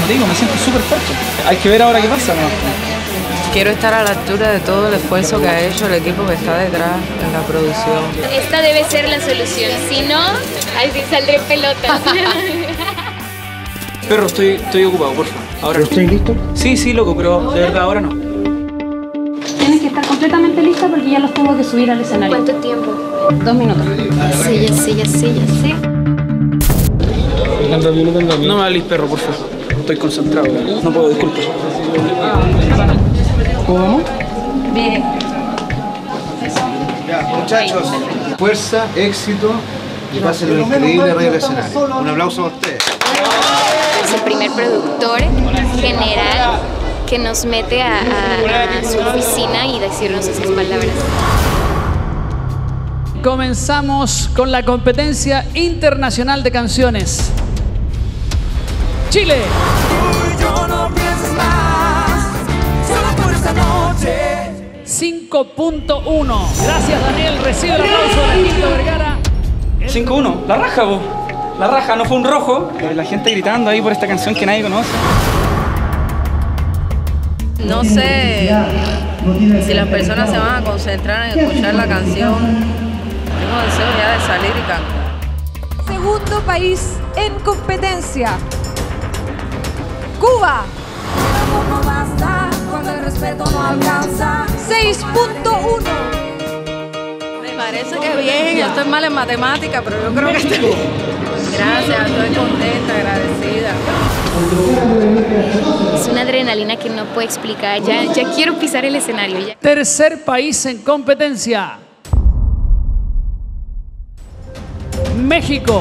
te digo, me siento súper fuerte. Hay que ver ahora qué pasa, ¿no? Quiero estar a la altura de todo el esfuerzo que ha hecho el equipo que está detrás en la producción. Esta debe ser la solución, si no, al fin saldré pelotas. Perro, estoy ocupado, por favor. Ahora no. ¿Estás listo? Sí, loco, pero de verdad ahora no. Tienes que estar completamente lista porque ya los tengo que subir al escenario. ¿Cuánto tiempo? 2 minutos. Sí, ya sé. No me hables, perro, por favor. Estoy concentrado, no puedo, disculpa. ¿Cómo? Bien. Muchachos, fuerza, éxito y pasen lo increíble arriba del escenario. Un aplauso a ustedes. Es el primer productor general que nos mete a su oficina y decirnos esas palabras. Comenzamos con la competencia internacional de canciones. Chile. 5.1. Gracias, Daniel. Recibe el aplauso de la Quinto Vergara. 5-1, la raja, vos. La raja, no fue un rojo. La gente gritando ahí por esta canción que nadie conoce. No sé si las personas se van a concentrar en escuchar la canción. Tengo deseo ya de salir y cantar. Segundo país en competencia. Cuba. 6.1. Me parece que bien, yo estoy mal en matemática, pero yo creo que estoy bien. Gracias, estoy contenta, agradecida. Es una adrenalina que no puedo explicar. Ya quiero pisar el escenario. Ya. Tercer país en competencia. México.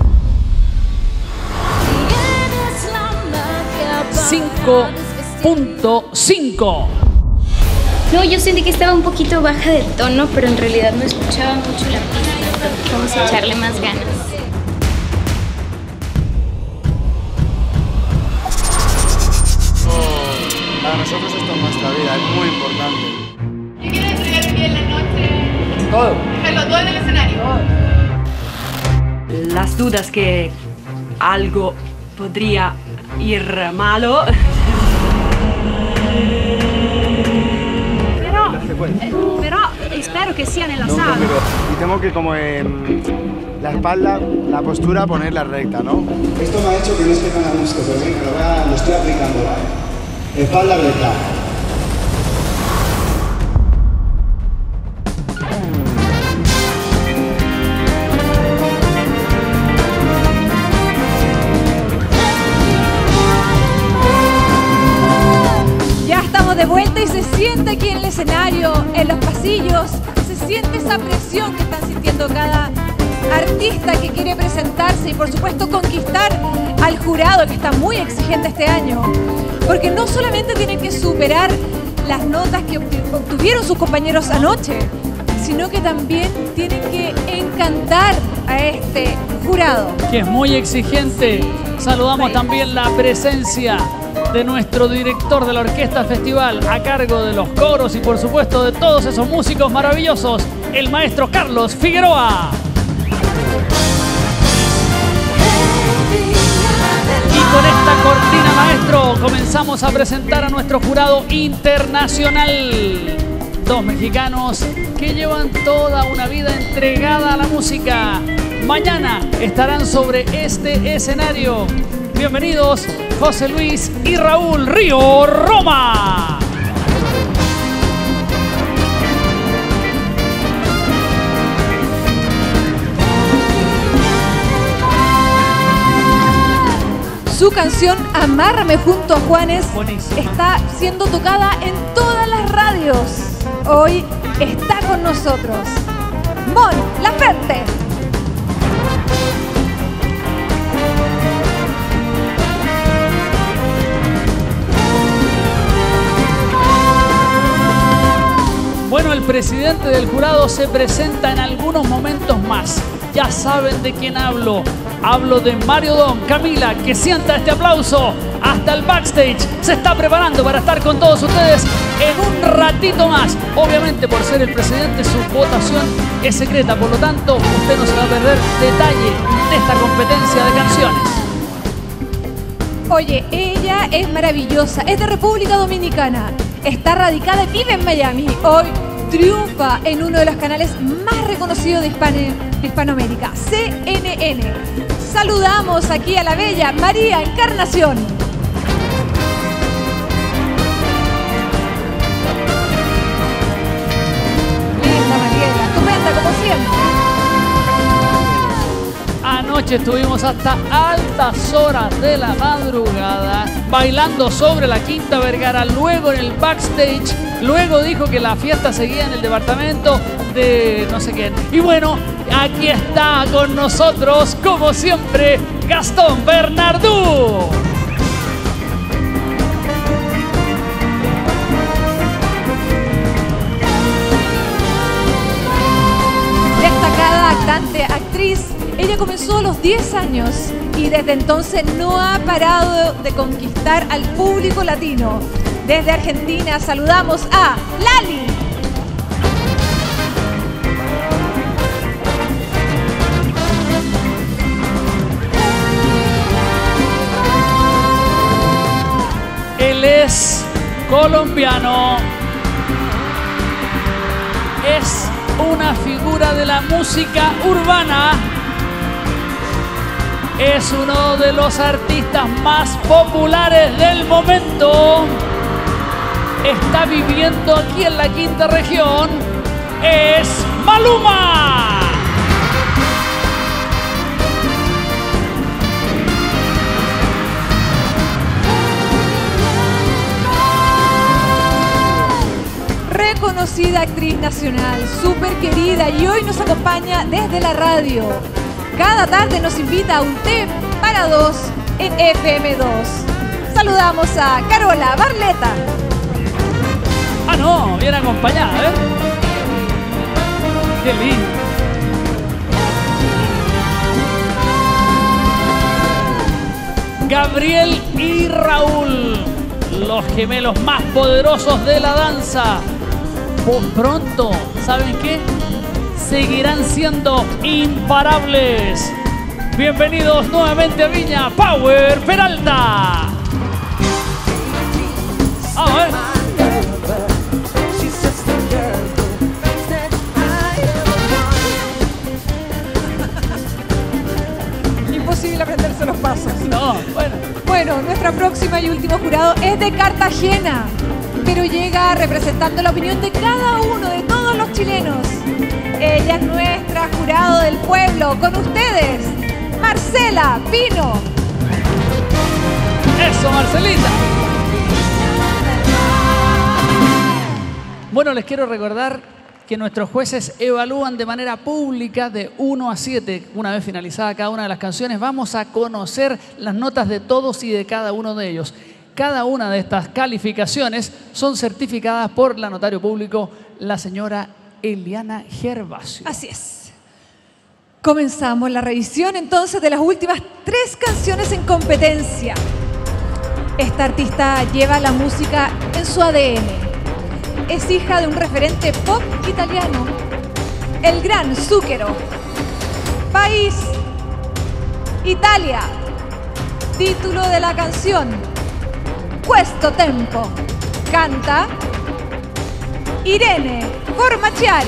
5.5. No, yo sentí que estaba un poquito baja de tono, pero en realidad no escuchaba mucho la pista. Vamos a echarle más ganas. Para nosotros esto es nuestra vida, es muy importante. ¿Qué quiere entregar hoy en la noche? Todo. Déjalo todo en el escenario. Las dudas que algo podría ir malo. Pero espero que sea en la sala. Y tengo que como la espalda, la postura, ponerla recta, ¿no? Esto me ha hecho que no esté tan a gusto, pero venga, lo estoy aplicando. Espalda recta. Ya estamos de vuelta y se siente aquí en el escenario, en los pasillos, se siente esa presión que están sintiendo cada artista que quiere presentarse y por supuesto conquistar al jurado que está muy exigente este año, porque no solamente tienen que superar las notas que obtuvieron sus compañeros anoche, sino que también tienen que encantar a este jurado. Que es muy exigente. Saludamos también la presencia de nuestro director de la Orquesta Festival a cargo de los coros y por supuesto de todos esos músicos maravillosos, el maestro Carlos Figueroa. Y con esta cortina, maestro, comenzamos a presentar a nuestro jurado internacional. Dos mexicanos que llevan toda una vida entregada a la música. Mañana estarán sobre este escenario. Bienvenidos, José Luis y Raúl Río Roma. Su canción Amárrame junto a Juanes Buenísima. está siendo tocada en todas las radios. Hoy está con nosotros Mon Laferte. Bueno, el presidente del jurado se presenta en algunos momentos más. Ya saben de quién hablo. Hablo de Mario Don. Camila, que sienta este aplauso hasta el backstage. Se está preparando para estar con todos ustedes en un ratito más. Obviamente, por ser el presidente, su votación es secreta. Por lo tanto, usted no se va a perder detalle de esta competencia de canciones. Oye, ella es maravillosa, es de República Dominicana, está radicada y vive en Miami. Hoy triunfa en uno de los canales más reconocidos de Hispanoamérica, CNN. Saludamos aquí a la bella María Encarnación. Linda Mariela, estupenda como siempre. Anoche estuvimos hasta altas horas de la madrugada bailando sobre la Quinta Vergara, luego en el backstage, luego dijo que la fiesta seguía en el departamento de no sé quién. Y bueno, aquí está con nosotros, como siempre, Gastón Bernardú. Destacada cantante, actriz. Ella comenzó a los 10 años y desde entonces no ha parado de conquistar al público latino. Desde Argentina saludamos a Lali. Él es colombiano. Es una figura de la música urbana. Es uno de los artistas más populares del momento. Está viviendo aquí en la quinta región. Es Maluma. Reconocida actriz nacional, súper querida y hoy nos acompaña desde la radio. Cada tarde nos invita a un té para dos en FM2. Saludamos a Carola Barleta. Ah, no, bien acompañada, ¿eh? Qué lindo. Gabriel y Raúl, los gemelos más poderosos de la danza. Por pronto, ¿saben qué? Seguirán siendo imparables. Bienvenidos nuevamente a Viña, Power Peralta. Vamos a ver. Imposible aprenderse los pasos. No, bueno. Bueno, nuestra próxima y último jurado es de Cartagena, pero llega representando la opinión de cada uno, de todos los chilenos. Ella es nuestra jurado del pueblo. Con ustedes, Marcela Pino. Eso, Marcelita. Bueno, les quiero recordar que nuestros jueces evalúan de manera pública de 1 a 7. Una vez finalizada cada una de las canciones, vamos a conocer las notas de todos y de cada uno de ellos. Cada una de estas calificaciones son certificadas por la notario público, la señora Eliana Gervasio. Así es. Comenzamos la revisión entonces de las últimas 3 canciones en competencia. Esta artista lleva la música en su ADN. Es hija de un referente pop italiano, el gran Zucchero. País, Italia. Título de la canción, Questo Tempo. Canta Irene Formaciari.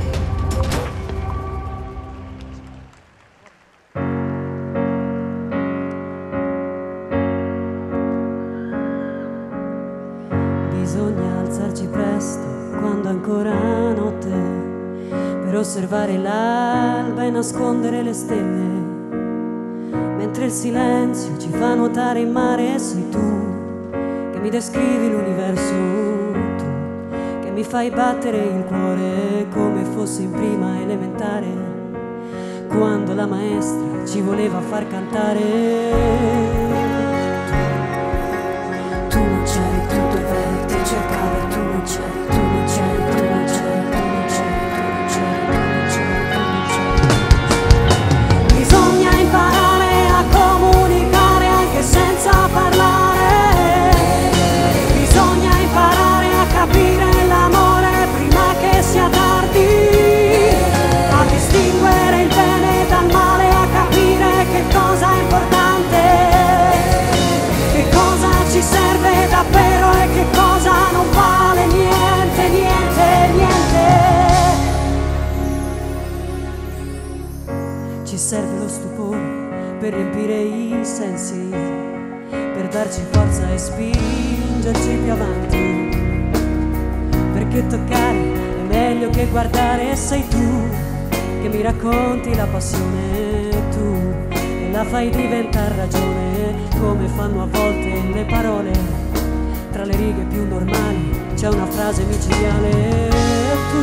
Bisogna alzarci presto quando ancora notte per osservare l'alba e nascondere le stelle. Mentre il silenzio ci fa nuotare in mare, sei tu che mi descrivi l'universo, tu che mi fai battere il cuore come fosse in prima elementare, quando la maestra ci voleva far cantare. Tu non c'eri, tu dov'eri, ti cercavo e tu non c'eri, tu non c'eri, tu non c'eri, tu non c'eri, tu non c'eri, tu non c'eri, tu non c'eri. Bisogna imparare a comunicare anche senza parlare. Bisogna imparare a capire l'amore prima che sia tardi, a distinguere il bene dal male, a capire che cosa è importante. serve lo stupore per riempire i sensi, per darci forza e spingerci più avanti, perché toccare è meglio che guardare. Sei tu che mi racconti la passione, tu e la fai diventare ragione, come fanno a volte le parole. Tra le righe più normali c'è una frase micidiale. Tu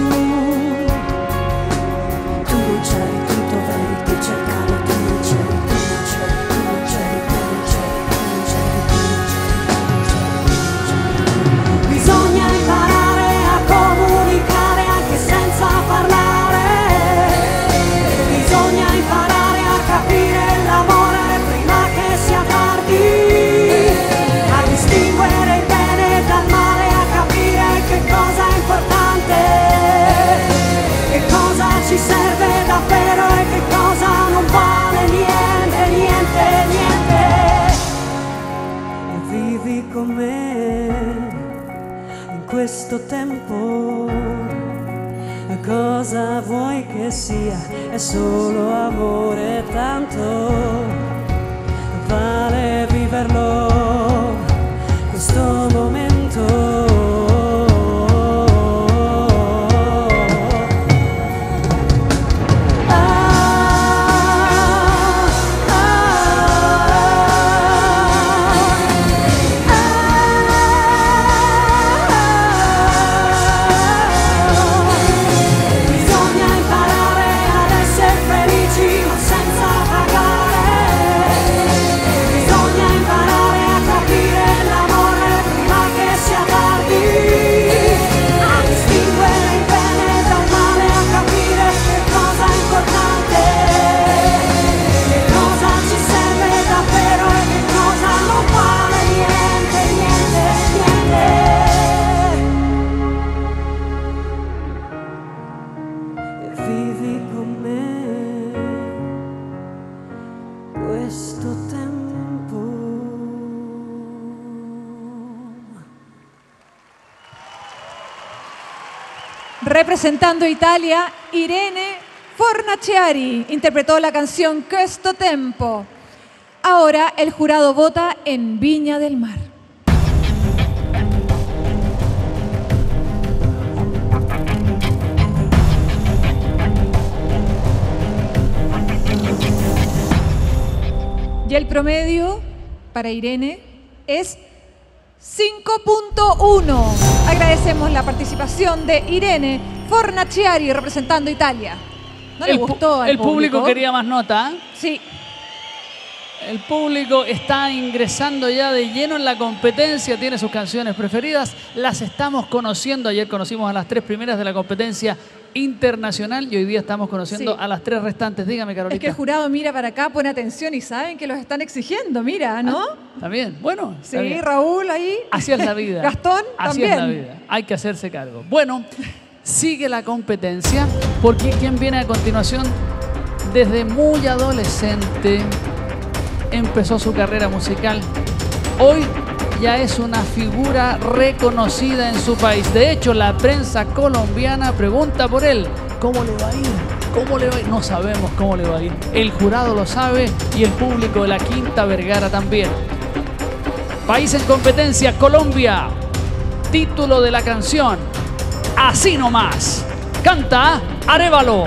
non c'eri, tu dovevi, ti cercavo, tu non c'eri, tu non c'eri, tu non c'eri, tu non c'eri, tu non c'eri, tu non c'eri. Bisogna imparare a comunicare anche senza parlare. Bisogna imparare a capire l'amore prima che sia tardi, a distinguere il bene dal male, a capire che cosa è importante, che cosa ci serve davvero e che cosa non vale niente, niente, niente. E vivi con me in questo tempo. Cosa vuoi che sia? È solo amore, tanto vale viverlo questo momento. Representando Italia, Irene Fornaciari interpretó la canción Questo Tempo. Ahora el jurado vota en Viña del Mar. Y el promedio para Irene es 5.1. Agradecemos la participación de Irene Fornaciari representando Italia. ¿No le gustó al público? El público quería más nota. Sí. El público está ingresando ya de lleno en la competencia, tiene sus canciones preferidas, las estamos conociendo. Ayer conocimos a las 3 primeras de la competencia internacional y hoy día estamos conociendo a las 3 restantes. Dígame, Carolina. Es que el jurado mira para acá, pone atención y saben que los están exigiendo, mira, ¿no? Está bien, bueno. Sí, bien. Raúl ahí. Así es la vida. Gastón Así también. es la vida, hay que hacerse cargo. Bueno, sigue la competencia porque quien viene a continuación desde muy adolescente empezó su carrera musical. Hoy ya es una figura reconocida en su país. De hecho, la prensa colombiana pregunta por él. ¿Cómo le va a ir? ¿Cómo le va a ir? No sabemos cómo le va a ir. El jurado lo sabe y el público de la Quinta Vergara también. País en competencia, Colombia. Título de la canción, Así Nomás. Canta Arévalo.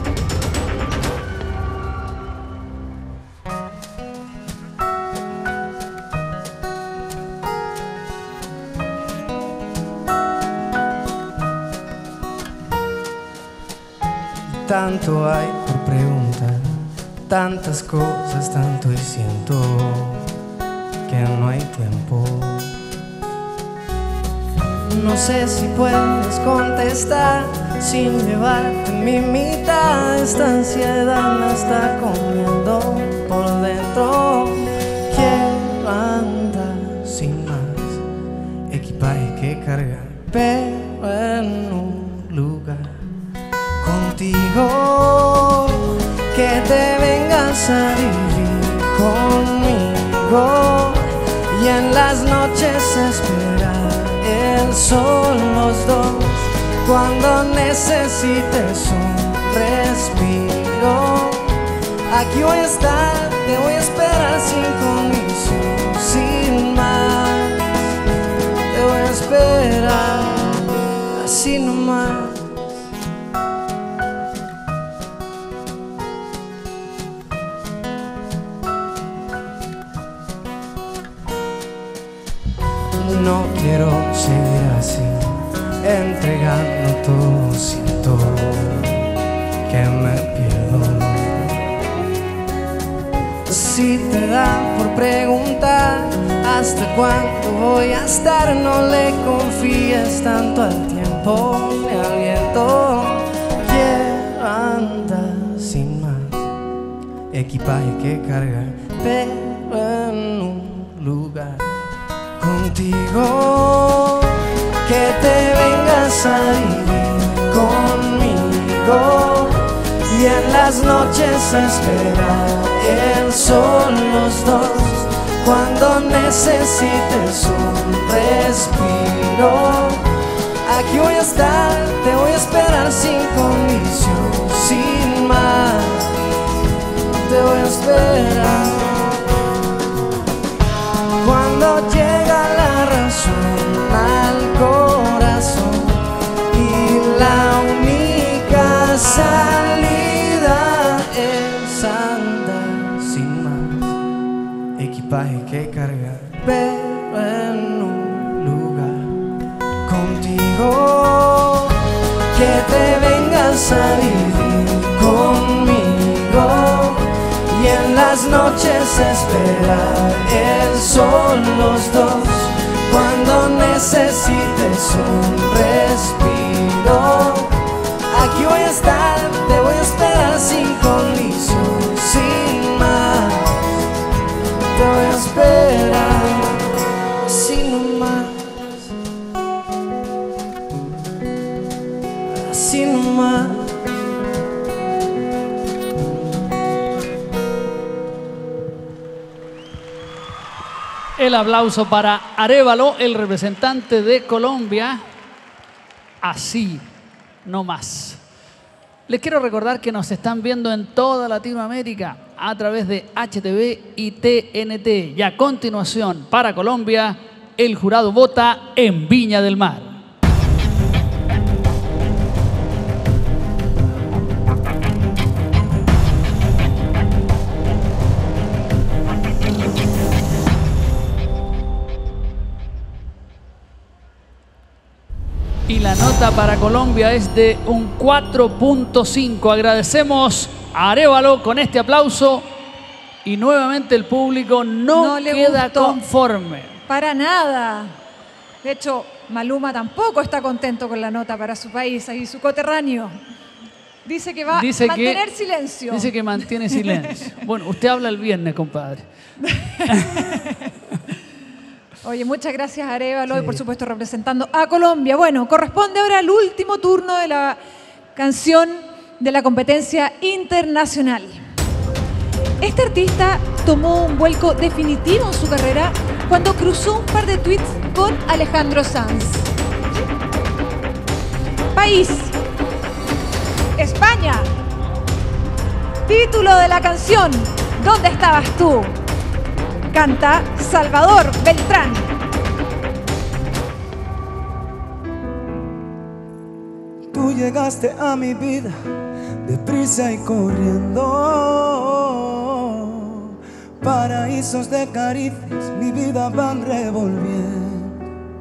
Tanto hay por preguntar, tantas cosas, tanto y siento que no hay tiempo. No sé si puedes contestar sin llevarte mi mitad. Esta ansiedad me está comiendo por dentro. Quiero andar sin más equipaje que cargar, pero en un lugar contigo, que te vengas a vivir conmigo y en las noches esperar el sol los dos, cuando necesites un respiro, Aquí voy a estar, te voy a esperar sin condición, sin más. Te voy a esperar, así nomás. No quiero seguir así, entregando todo, siento que me pierdo. Si te da por preguntar hasta cuándo voy a estar, no le confíes tanto al tiempo ni al viento. Quiero andar sin más equipaje que cargar, pero en un lugar contigo, que te vengas a vivir conmigo y en las noches a esperar el sol los dos. Cuando necesites un respiro, aquí voy a estar, te voy a esperar sin condición, sin más. Te voy a esperar. Cuando llega la razón al corazón y la única salida es andar sin más equipaje que cargar, pero en un lugar contigo, que te vengas a vivir conmigo y en las noches esperar el sol los dos. Cuando necesites un respiro, aquí voy a estar, te voy a esperar sin condición, sin más. Te voy a esperar, así nomás, así nomás. El aplauso para Arévalo, el representante de Colombia. Así, no más. Les quiero recordar que nos están viendo en toda Latinoamérica a través de HTV y TNT. Y a continuación, para Colombia, el jurado vota en Viña del Mar. Y la nota para Colombia es de un 4.5. Agradecemos a Arévalo con este aplauso y nuevamente el público no le queda conforme. Para nada. De hecho, Maluma tampoco está contento con la nota para su país y su coterráneo. Dice que va a mantener silencio. Dice que mantiene silencio. Bueno, usted habla el viernes, compadre. Oye, muchas gracias Arévalo y por supuesto representando a Colombia. Bueno, corresponde ahora al último turno de la canción de la competencia internacional. Este artista tomó un vuelco definitivo en su carrera cuando cruzó un par de tweets con Alejandro Sanz. País: España. Título de la canción: ¿Dónde estabas tú? Canta Salvador Beltrán. Tú llegaste a mi vida deprisa y corriendo. Paraísos de caricias mi vida van revolviendo.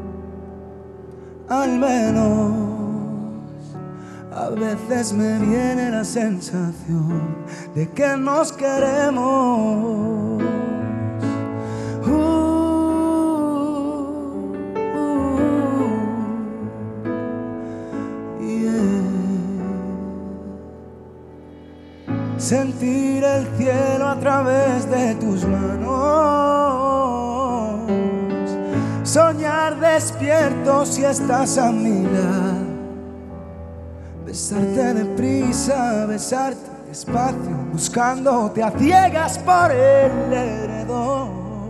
Al menos a veces me viene la sensación de que nos queremos. Sentir el cielo a través de tus manos, soñar despierto si estás a mi lado, besarte deprisa, besarte despacio, buscándote a ciegas por el heredor,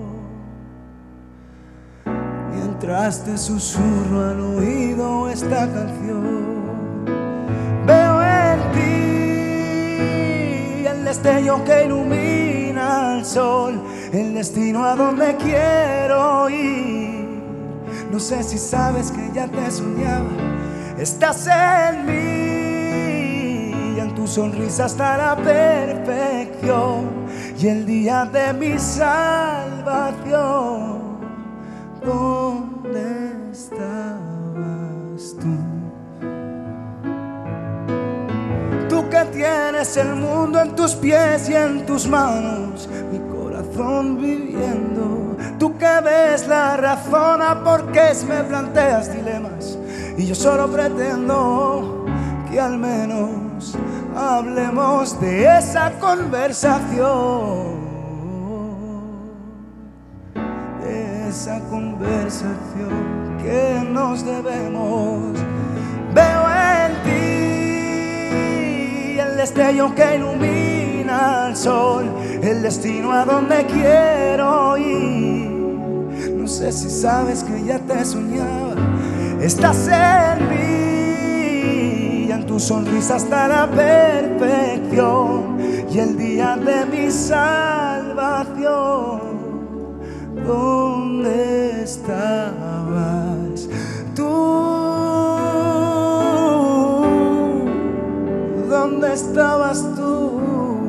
mientras te susurro al oído esta canción. Veo en ti destello que ilumina al sol, el destino a donde quiero ir. No sé si sabes que ya te soñaba, estás en mí, en tu sonrisa está la perfección y el día de mi salvación. ¿Dónde estabas tú? Tú que tienes el mundo en tus pies y en tus manos, mi corazón viviendo. Tú que ves la razón a por qué me planteas dilemas, y yo solo pretendo que al menos hablemos de esa conversación. De esa conversación que nos debemos. Veo en ti el destello que ilumina al sol, el destino a donde quiero ir. No sé si sabes que ya te soñaba, estás en mí, en tu sonrisa está la perfección y el día de mi salvación. ¿Dónde estabas tú? ¿Dónde estabas tú?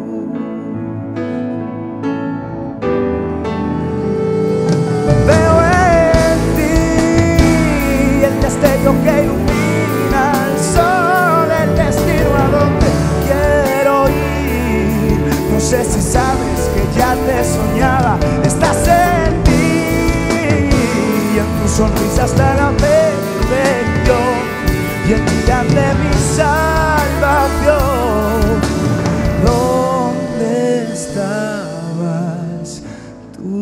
Veo en ti el destello que ilumina el sol, el destino a donde quiero ir. No sé si sabes que ya te soñaba, estás en ti y en tu sonrisa está la perfección y el día de mi salvación. ¿Dónde estabas tú?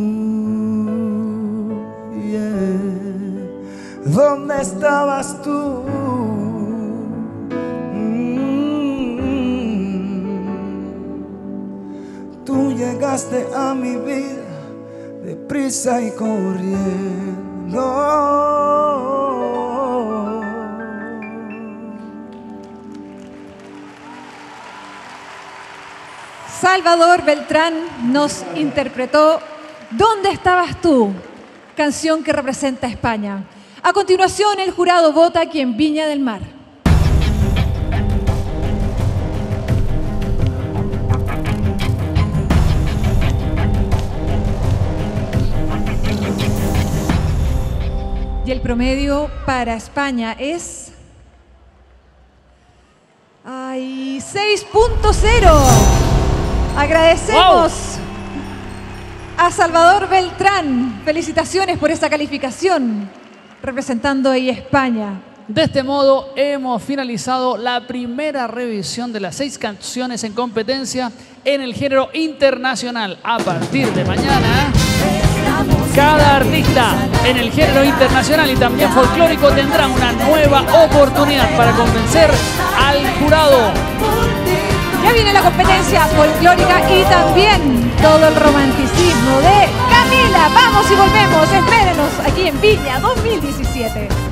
¿Dónde estabas tú? Tú llegaste a mi vida deprisa y corriendo. Salvador Beltrán nos interpretó ¿Dónde estabas tú?, canción que representa a España. A continuación, el jurado vota aquí en Viña del Mar. Y el promedio para España es 6.0. Agradecemos a Salvador Beltrán. Felicitaciones por esta calificación, representando ahí a España. De este modo hemos finalizado la primera revisión de las 6 canciones en competencia en el género internacional. A partir de mañana, cada artista en el género internacional y también folclórico tendrá una nueva oportunidad para convencer al jurado. Ya viene la competencia folclórica y también todo el romanticismo de Camila. Vamos y volvemos. Espérenos aquí en Viña 2017.